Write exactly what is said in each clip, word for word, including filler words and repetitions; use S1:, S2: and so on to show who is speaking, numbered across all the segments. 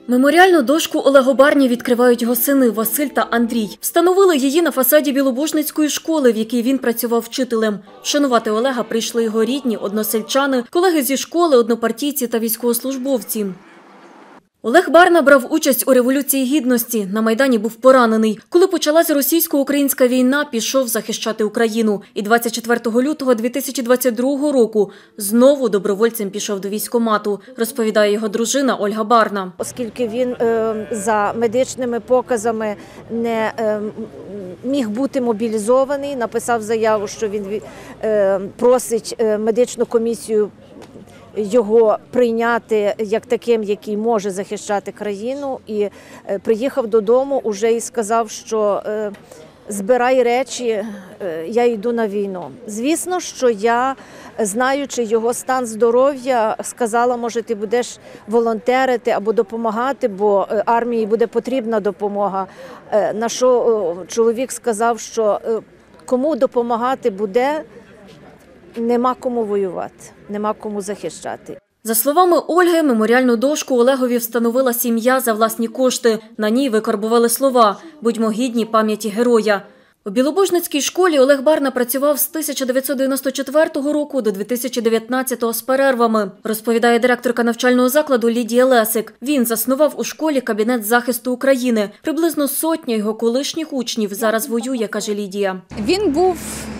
S1: Меморіальну дошку Олегу Барні відкривають його сини Василь та Андрій. Встановили її на фасаді Білобожницької школи, в якій він працював вчителем. Вшанувати Олега прийшли його рідні, односельчани, колеги зі школи, однопартійці та військовослужбовці. Олег Барна брав участь у Революції Гідності. На Майдані був поранений. Коли почалась російсько-українська війна, пішов захищати Україну. І двадцять четвертого лютого дві тисячі двадцять другого року знову добровольцем пішов до військкомату, розповідає його дружина Ольга Барна.
S2: Оскільки він е, за медичними показами не е, міг бути мобілізований, написав заяву, що він е, просить медичну комісію його прийняти як таким, який може захищати країну, і приїхав додому уже і сказав, що збирай речі, я йду на війну. Звісно, що я, знаючи його стан здоров'я, сказала, може, ти будеш волонтерити або допомагати, бо армії буде потрібна допомога. На що чоловік сказав, що кому допомагати буде, нема кому воювати, нема кому захищати.
S1: За словами Ольги, меморіальну дошку Олегові встановила сім'я за власні кошти. На ній викарбували слова «Будьмо гідні пам'яті героя». У Білобожницькій школі Олег Барна працював з тисяча дев'ятсот дев'яносто четвертого року до дві тисячі дев'ятнадцятого з перервами, розповідає директорка навчального закладу Лідія Лесик. Він заснував у школі кабінет захисту України. Приблизно сотня його колишніх учнів зараз воює, каже Лідія.
S3: Він був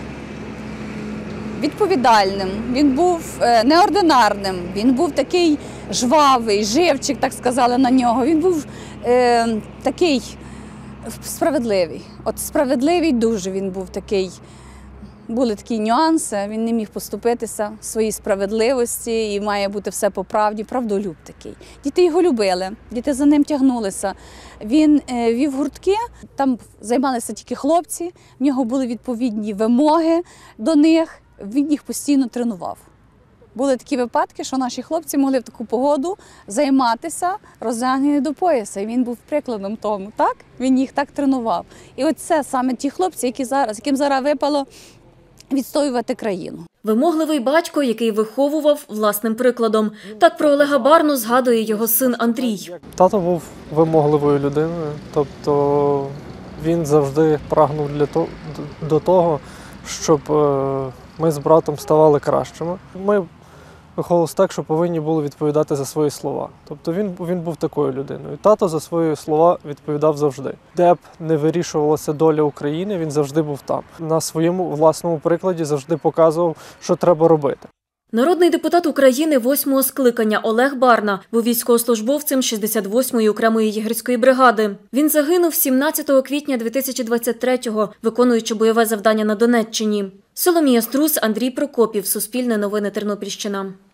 S3: відповідальним, він був неординарним, він був такий жвавий, живчик, так сказали на нього. Він був е, такий справедливий. От справедливий дуже він був такий. Були такі нюанси, він не міг поступитися в своїй справедливості і має бути все по правді, правдолюб такий. Діти його любили, діти за ним тягнулися. Він е, вів гуртки, там займалися тільки хлопці, в нього були відповідні вимоги до них. Він їх постійно тренував. Були такі випадки, що наші хлопці могли в таку погоду займатися роздягнені до пояса. І він був прикладом тому, так? Він їх так тренував. І от це саме ті хлопці, які зараз, яким зараз випало відстоювати країну.
S1: Вимогливий батько, який виховував власним прикладом. Так про Олега Барну згадує його син Андрій.
S4: Тато був вимогливою людиною, тобто він завжди прагнув для того, до того, щоб ми з братом ставали кращими. Ми виховувалися так, що повинні були відповідати за свої слова. Тобто він, він був такою людиною. Тато за свої слова відповідав завжди. Де б не вирішувалася доля України, він завжди був там. На своєму власному прикладі завжди показував, що треба робити.
S1: Народний депутат України восьмого скликання Олег Барна був військовослужбовцем шістдесят восьмої окремої єгерської бригади. Він загинув сімнадцятого квітня дві тисячі двадцять третього, виконуючи бойове завдання на Донеччині. Соломія Струс, Андрій Прокопів. Суспільне новини, Тернопільщина.